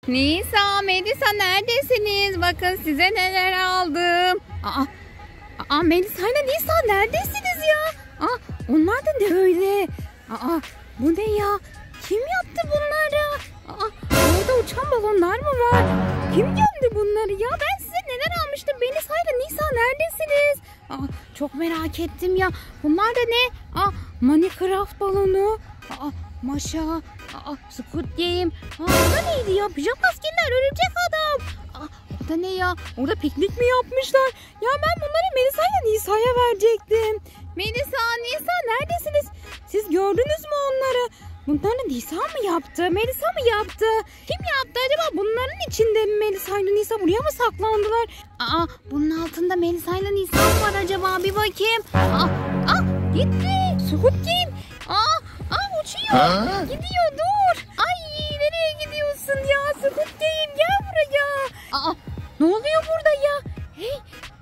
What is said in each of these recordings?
Nisa, Melisa neredesiniz? Bakın size neler aldım. Melisa ile Nisa neredesiniz ya? Onlar da ne öyle? Bu ne ya? Kim yaptı bunları? Orada uçan balonlar mı var? Kim gömdü bunları ya? Ben size neler almıştım? Melisa ile Nisa neredesiniz? Çok merak ettim ya. Bunlar da ne? Minecraft balonu. Maşa. Squid Game. Bu da neydi ya? Pijama askerler, örümcek adam. O da ne ya? Orada piknik mi yapmışlar? Ya ben bunları Melisa ile Nisa'ya verecektim. Melisa, Nisa neredesiniz? Siz gördünüz mü onları? Bunları Nisa mı yaptı? Melisa mı yaptı? Kim yaptı acaba? Bunların içinde mi Melisa ile Nisa? Buraya mı saklandılar? Bunun altında Melisa ile Nisa mı var acaba? Bir bakayım. Gitti. Squid Game. Uçuyor. Gidiyor, dur. Nereye gidiyorsun ya? Squid Game, gel buraya. Ne oluyor burada ya? Hey.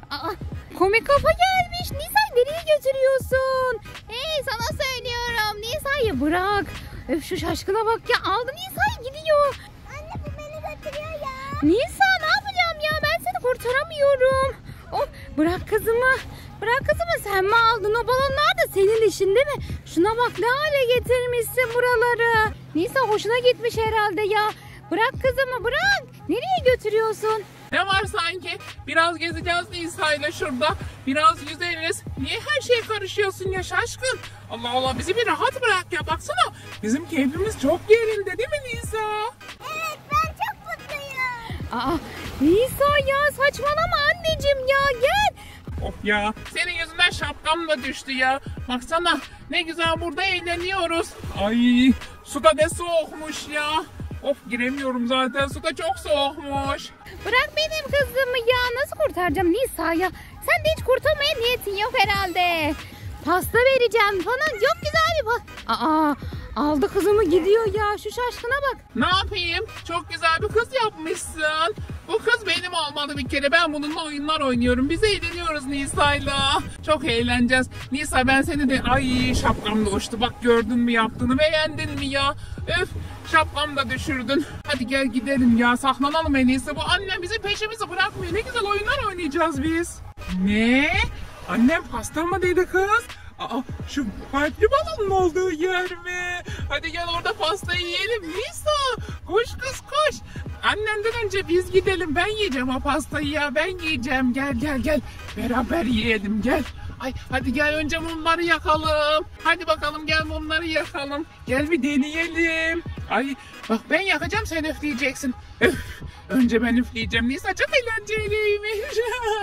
Komik kafa gelmiş. Nisa'yı nereye götürüyorsun? Hey, sana söylüyorum. Nisa'yı bırak. Şu şaşkına bak ya. Aldı Nisa'yı, gidiyor. Anne, bu beni götürüyor ya. Nisa, ne yapacağım ya? Ben seni kurtaramıyorum. Bırak kızımı. Bırak kızımı, sen mi aldın? O balonlar da senin işin değil mi? Şuna bak, ne hale getirmişsin buraları. Nisa hoşuna gitmiş herhalde ya. Bırak kızımı, bırak. Nereye götürüyorsun? Ne var sanki? Biraz gezeceğiz Nisa'yla şurada. Biraz yüzeriz. Niye her şeye karışıyorsun ya şaşkın? Allah Allah, bizi bir rahat bırak ya, baksana. Bizim keyfimiz çok yerinde değil mi Nisa? Evet, ben çok mutluyum. Nisa ya, saçmalama anneciğim ya, gel. Of ya, senin yüzünden şapkam da düştü ya. Baksana ne güzel burada eğleniyoruz. Ay, su da ne soğukmuş ya. Of, giremiyorum zaten, su da çok soğukmuş. Bırak benim kızımı ya, nasıl kurtaracağım Nisa ya? Sen de hiç kurtarmaya niyetin yok herhalde. Pasta vereceğim falan, çok güzel bir pasta. Aldı kızımı, gidiyor ya, şu şaşkına bak. Ne yapayım? Çok güzel bir kız yapmışsın. Bu kız benim olmalı bir kere. Ben bununla oyunlar oynuyorum. Biz eğleniyoruz Nisa'yla. Çok eğleneceğiz. Nisa, ben seni de... Ay, şapkam da uçtu. Bak, gördün mü yaptığını? Beğendin mi ya? Öf, şapkam da düşürdün. Hadi gel gidelim ya. Saklanalım en iyisi. Bu annem bizim peşimizi bırakmıyor. Ne güzel oyunlar oynayacağız biz. Ne? Annem pasta mı dedi kız? Şu kalpli balonun olduğu yer mi? Hadi gel orada pastayı yiyelim Nisa. Koş kız, koş. Annenden önce biz gidelim. Ben yiyeceğim o pastayı ya. Ben yiyeceğim. Gel. Beraber yiyelim, gel. Hadi gel, önce mumları yakalım. Hadi bakalım, gel mumları yakalım. Gel bir deneyelim. Bak, ben yakacağım, sen üfleyeceksin. Önce ben üfleyeceğim Nisa, çok eğlenceliymiş.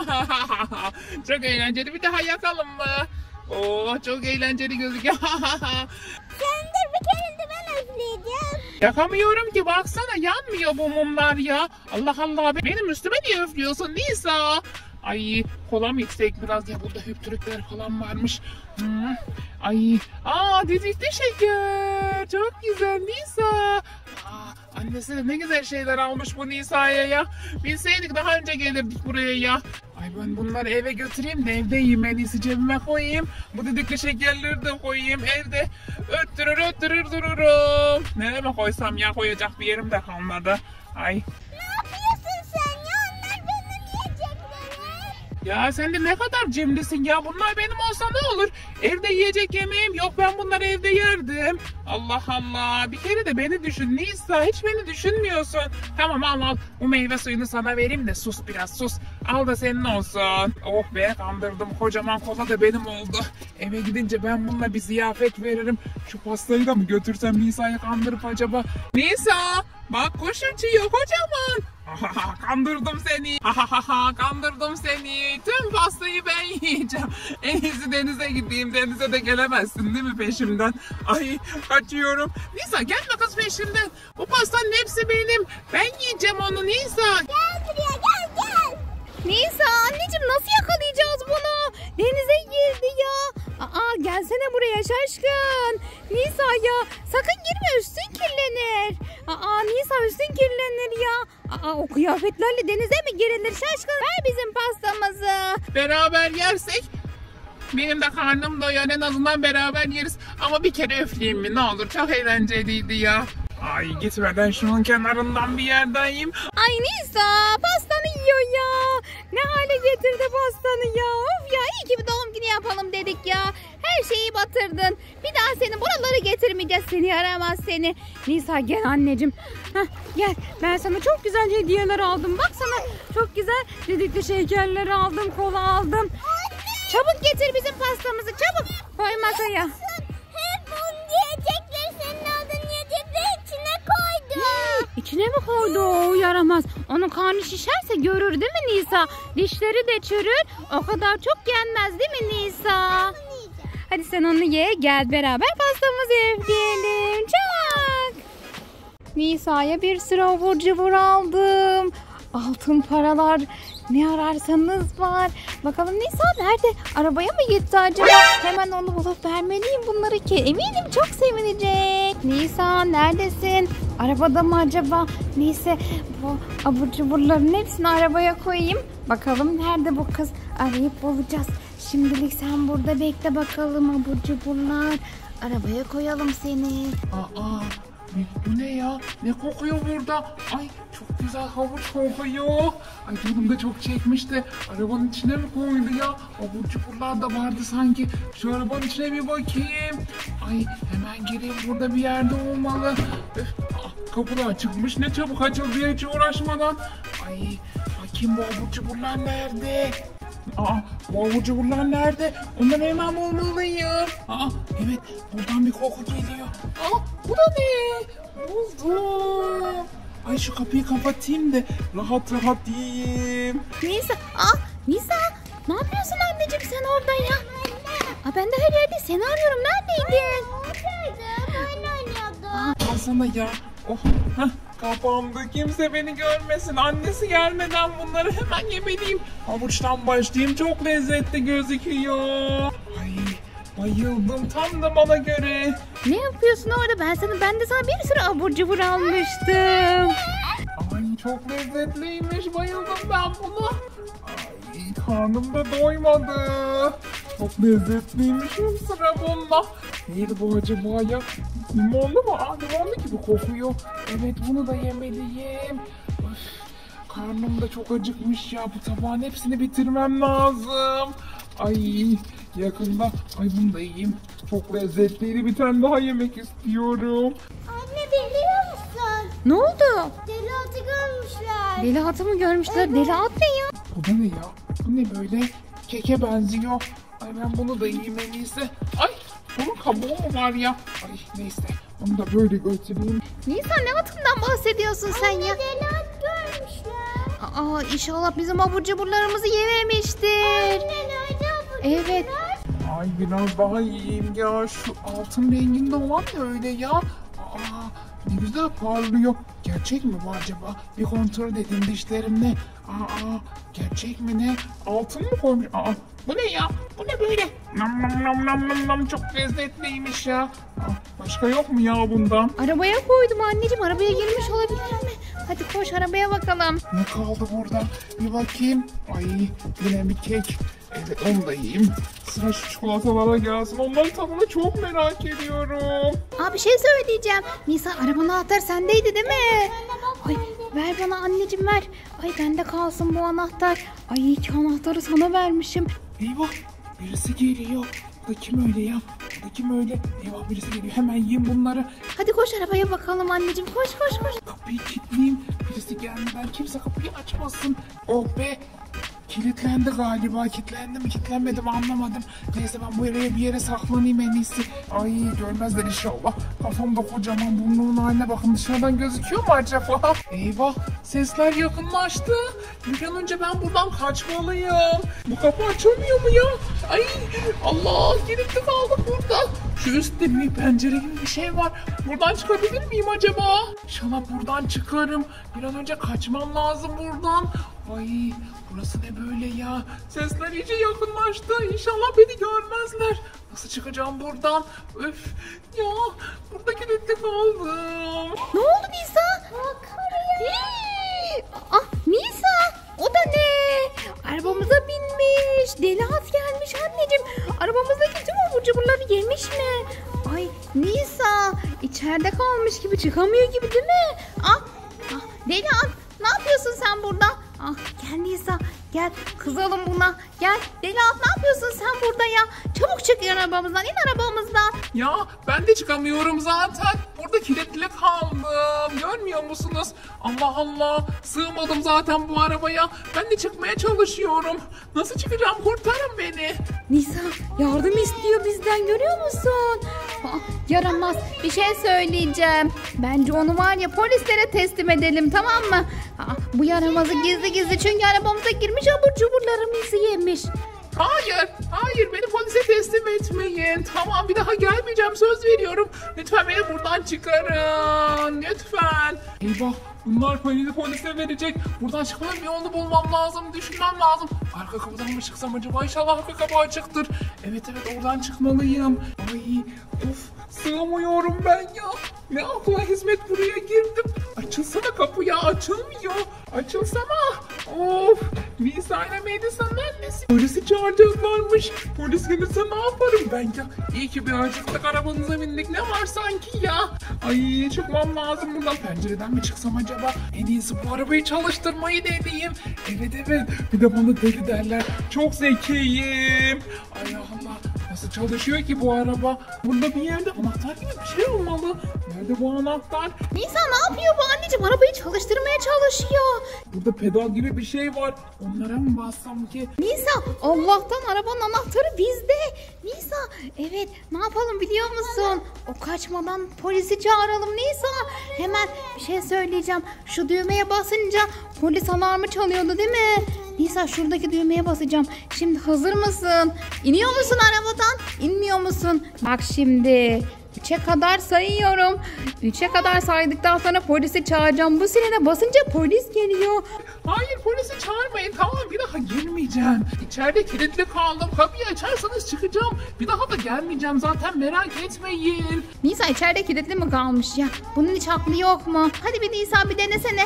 Çok eğlenceli, bir daha yakalım mı? Çok eğlenceli gözüküyor. Sen dur, bir kere de ben üfleyeceğim. Yakamıyorum ki, baksana yanmıyor bu mumlar ya. Allah Allah, benim üstüme niye üflüyorsun Nisa? Kola mı içsek biraz ya, burada hüptürükler falan varmış. Didikli şeker. Çok güzel Nisa. Annesi de ne güzel şeyler almış bu Nisa'ya ya. Bilseydik daha önce gelirdik buraya ya. Ben bunları eve götüreyim de evde yiyeyim, en iyisi cebime koyayım. Bu didikli şekerleri de koyayım evde. Öttürür dururum. Nereye koysam ya, koyacak bir yerim de kalmadı. Ne yapıyorsun sen ya? Onlar benim yiyeceklerim. Ya sen de ne kadar cimrisin ya. Bunlar benim olsa ne olur? Evde yiyecek yemeğim yok. Ben bunları evde yerdim. Allah Allah. Bir kere de beni düşün Nisa. Hiç beni düşünmüyorsun. Tamam, al. Bu meyve suyunu sana vereyim de sus biraz, sus. Al da senin olsun. Oh be, kandırdım. Kocaman kola da benim oldu. Eve gidince ben bununla bir ziyafet veririm. Şu pastayı da mı götürsem Nisa'yı kandırıp acaba? Nisa, bak kuş uçuyor kocaman. Kandırdım seni. Kandırdım seni. Tüm pastayı ben yiyeceğim. En iyisi denize gideyim. Denize de gelemezsin değil mi peşimden? Kaçıyorum. Nisa, gelme kız peşimden. Bu pastanın hepsi benim. Ben yiyeceğim onu Nisa. Gel buraya, gel. Nisa, anneciğim, nasıl yakalayacağız bunu? Denize girdi ya. Gelsene buraya şaşkın. Nisa ya, sakın girme, üstün kirlenir. Nisa, üstün kirlenir ya. O kıyafetlerle denize mi girilir şaşkın? Ver bizim pastamızı. Beraber yersek benim de karnım doyar, en azından beraber yeriz. Ama bir kere üfleyeyim mi ne olur, çok eğlenceliydi ya. Ay gitmeden şunun kenarından bir yerden yiyeyim. Ay Nisa pastanı yiyor ya. Ne hale getirdi pastanı ya. Of ya iyi ki bir doğum günü yapalım dedik ya. Her şeyi batırdın. Bir daha seni buralara getirmeyeceğiz. Seni yaramaz seni. Nisa gel anneciğim. Heh, gel ben sana çok güzel hediyeler aldım. Bak sana çok güzel düdüklü şekerler aldım. Kola aldım. Çabuk getir bizim pastamızı çabuk. Koy masaya. Hep bunu yiyecekler senin adın yiyecekler içine koydu. İçine mi koydu o yaramaz? Onun karnı şişerse görür değil mi Nisa? Dişleri de çürür. O kadar çok yenmez değil mi Nisa? Hadi sen onu ye gel beraber pastamızı üfleyelim. Çak. Nisa'ya bir sürü abur cubur aldım. Altın paralar ne ararsanız var. Bakalım Nisa nerede? Arabaya mı gitti acaba? Hemen onu bulup vermeliyim bunları ki. Eminim çok sevinecek. Nisa neredesin? Arabada mı acaba? Neyse bu abur cuburların hepsini arabaya koyayım. Bakalım nerede bu kız? Arayıp bulacağız. Şimdilik sen burada bekle bakalım abur cuburlar. Arabaya koyalım seni. Aa, bu ne ya? Ne kokuyor burada? Ay çok güzel havuç kokuyor. Ay canım da çok çekmişti. Arabanın içine mi koydu ya? Abur cuburlar da vardı sanki. Şu arabanın içine bir bakayım. Ay hemen gireyim, burada bir yerde olmalı. Kapı da açıkmış. Ne çabuk açıldı ya hiç uğraşmadan. Ay bakayım bu abur cuburlar nerede? Bu abur cuburlar nerede? Onları hemen bulmalıyım. Evet buradan bir koku geliyor. Bu da ne? Buldum. Ay şu kapıyı kapatayım da rahat rahat yiyeyim. Nisa, Nisa ne yapıyorsun anneciğim sen orada ya? Ben de her yerde seni arıyorum. Neredeydin? Oyun oynuyordum. Al sana ya. Kapandı. Kimse beni görmesin. Annesi gelmeden bunları hemen yemeliyim. Havuçtan başlayayım. Çok lezzetli gözüküyor. Ay bayıldım. Tam da bana göre. Ne yapıyorsun orada? Ben de sana bir sürü abur cubur almıştım. Ay çok lezzetliymiş. Bayıldım ben buna. Ay karnım da doymadı. Çok lezzetliymiş sıra bunda. Neydi bu acaba ya? Limonlu mu? Limonlu gibi kokuyor. Evet bunu da yemeliyim. Karnım da çok acıkmış ya. Bu tabağın hepsini bitirmem lazım. Ay yakında. Ay bunu da yiyeyim. Çok lezzetliydi. Bir tane daha yemek istiyorum. Anne biliyor musun? Ne oldu? Deli atı görmüşler. Deli atı mı görmüşler? Evet. Deli at ne ya? Bu da ne ya? Bu ne böyle? Keke benziyor. Ay ben bunu da yiyeyim en iyisi. Ay bunun kabuğu mu var ya? Ay neyse onu da böyle götüreyim. Nisa ne atından bahsediyorsun sen ya? Deli at görmüşler. İnşallah bizim abur cuburlarımızı yememiştir. Anne nerede bu? Evet. Ay biraz daha yiyeyim ya. Şu altın renginde olan ne öyle ya? Ne güzel parlıyor. Gerçek mi bu acaba? Bir kontrol edeyim dişlerimle. Gerçek mi ne? Altın mı koymuş? Bu ne ya? Bu ne böyle? Nam nam nam nam nam nam çok lezzetliymiş ya. Başka yok mu ya bundan? Arabaya koydum anneciğim. Arabaya girmiş olabilir mi? Hadi koş arabaya bakalım. Ne kaldı burada? Bir bakayım. Ay yine bir kek. Evet onu da yiyeyim. Sıra şu çikolatalara gelsin. Onların tadını çok merak ediyorum. Bir şey söyleyeceğim. Nisa arabanın anahtarı sendeydi değil mi? Ay ver bana anneciğim ver. Ay bende kalsın bu anahtar. Ay iyi ki anahtarı sana vermişim. Eyvah birisi geliyor. Bu da kim öyle ya? Bu da kim öyle? Eyvah birisi geliyor. Hemen yiyeyim bunları. Hadi koş arabaya bakalım anneciğim. Koş. Kapıyı kilitleyeyim. Birisi gelmeden kimse kapıyı açmasın. Oh be. Kilitlendi galiba. Kilitlendi mi kilitlenmedi mi anlamadım. Neyse ben bu eve bir yere saklanayım en iyisi. Ay görmezler inşallah. Kafam da kocaman, burnumun haline bakın. Dışarıdan gözüküyor mu acaba? Eyvah sesler yakınlaştı. Bir an önce ben buradan kaçmalıyım. Bu kapı açılmıyor mu ya? Ay Allah kilitli kaldık burada. Şu üstte bir pencere gibi bir şey var. Buradan çıkabilir miyim acaba? İnşallah buradan çıkarım. Bir an önce kaçmam lazım buradan. Ay burası ne böyle ya? Sesler iyice yakınlaştı. İnşallah beni görmezler. Nasıl çıkacağım buradan? Öf ya burada kilitli kaldım. Ne oldu Nisa? Nisa o da ne? Arabamıza binmiş. Deli at gelmiş anneciğim. Arabamızdaki tüm abur cuburları yemiş mi? Ay Nisa iç içeride kalmış gibi, çıkamıyor gibi değil mi? Deli at, ne yapıyorsun sen burada? Gel Nisa, gel kızalım buna. Gel Deli at, ne yapıyorsun sen burada ya? Çabuk çık arabamızdan, in arabamızdan. Ya ben de çıkamıyorum zaten. Burada kilitli kaldım. Görmüyor musunuz? Allah Allah. Sığmadım zaten bu arabaya. Ben de çıkmaya çalışıyorum. Nasıl çıkacağım? Kurtarın beni. Nisa yardım istiyor bizden, görüyor musun? Yaramaz, bir şey söyleyeceğim. Bence onu var ya polislere teslim edelim, tamam mı? Bu yaramazı gizli gizli, çünkü arabamıza girmiş, abur cuburlarımızı yemiş. Hayır beni polise teslim etmeyin. Tamam, bir daha gelmeyeceğim, söz veriyorum. Lütfen beni buradan çıkarın. Lütfen. Eyvah, bunlar beni polise verecek. Buradan çıkmanın bir yolunu bulmam lazım, düşünmem lazım. Arka kapıdan mı çıksam acaba? İnşallah arka kapı açıktır. Evet oradan çıkmalıyım. Ay sığamıyorum ben ya. Ne akla hizmet, buraya girdim. Açılsana kapı ya, açılmıyor. Açılsana. Of. Nisa ile Melisa neredesin? Polisi çağıracaklarmış. Polis gelirse ne yaparım ben ya? İyi ki bir acıktık, arabanıza bindik. Ne var sanki ya? Ay çıkmam lazım buradan. Pencereden mi çıksam acaba? En iyisi bu arabayı çalıştırmayı deneyeyim. Evet. Bir de bana deli derler. Çok zekiyim. Ay Allah. Nasıl çalışıyor ki bu araba? Burada bir yerde anahtar gibi bir şey olmalı. Nerede bu anahtar? Nisa ne yapıyor bu anneciğim? Arabayı çalıştırmaya çalışıyor. Burada pedal gibi bir şey var. Onlara mı bassam ki? Nisa, Allah'tan arabanın anahtarı bizde. Nisa, evet, ne yapalım biliyor musun? O kaçmadan polisi çağıralım Nisa. Hemen bir şey söyleyeceğim. Şu düğmeye basınca polis alarmı çalıyordu değil mi? Nisa, şuradaki düğmeye basacağım. Şimdi hazır mısın? İniyor musun arabadan? İnmiyor musun? Bak şimdi. 3'e kadar sayıyorum. 3'e kadar saydıktan sonra polisi çağıracağım. Bu sirene basınca polis geliyor. Hayır, polisi çağırmayın. Tamam, bir daha gelmeyeceğim. İçeride kilitli kaldım. Kapıyı açarsanız çıkacağım. Bir daha da gelmeyeceğim zaten, merak etmeyin. Nisa, içeride kilitli mi kalmış ya? Bunun hiç aklı yok mu? Hadi bir Nisa, bir denesene.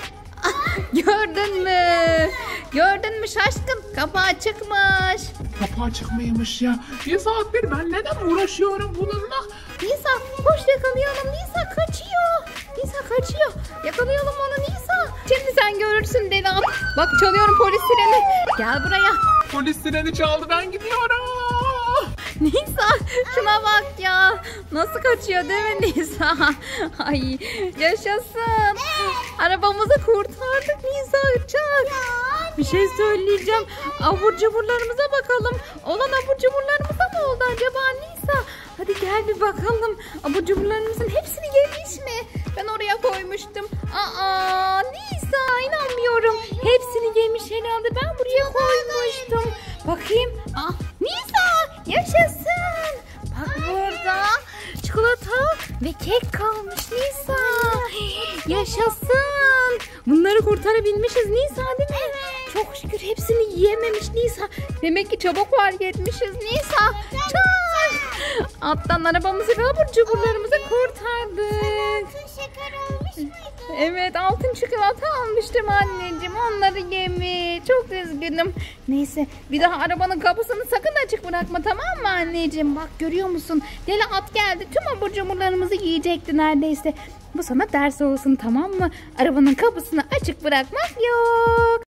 Gördün mü? Gördün mü şaşkın? Kapı açıkmış. Kapı açık mıymış ya? Bir saattir ben neden uğraşıyorum bununla? Nisa koş, yakalayalım. Nisa kaçıyor. Nisa kaçıyor. Yakalayalım onu Nisa. Şimdi sen görürsün Deli at. Bak çalıyorum polis sireni. Gel buraya. Polis sireni çaldı, ben gidiyorum. Nisa şuna bak ya. Nasıl kaçıyor değil mi Nisa? Ay yaşasın. Arabamızı kurtardık Nisa, uçak. Bir şey söyleyeceğim. Abur cuburlarımıza bakalım. Olan abur cuburlarımıza mı oldu acaba Nisa? Hadi gel bir bakalım. Abur cuburlarımızın hepsini yemiş mi? Ben oraya koymuştum. Nisa inanmıyorum. Hepsini yemiş herhalde. Ben buraya koymuştum. Bakayım. Nisa yaşasın. Bak burada çikolata ve kek kalmış Nisa. Yaşasın. Bunları kurtarabilmişiz Nisa değil mi? Evet. Çok şükür hepsini yiyememiş Nisa. Demek ki çabuk fark etmişiz Nisa. Alttan arabamızı ve abur cuburlarımızı kurtardık. Şeker olmuş muydu? Evet, altın çikolata almıştım anneciğim. Onları yemiş. Çok üzgünüm. Neyse, bir daha arabanın kapısını sakın açık bırakma, tamam mı anneciğim? Bak görüyor musun? Deli at geldi. Tüm abur cuburlarımızı yiyecekti neredeyse. Bu sana ders olsun, tamam mı? Arabanın kapısını açık bırakmak yok.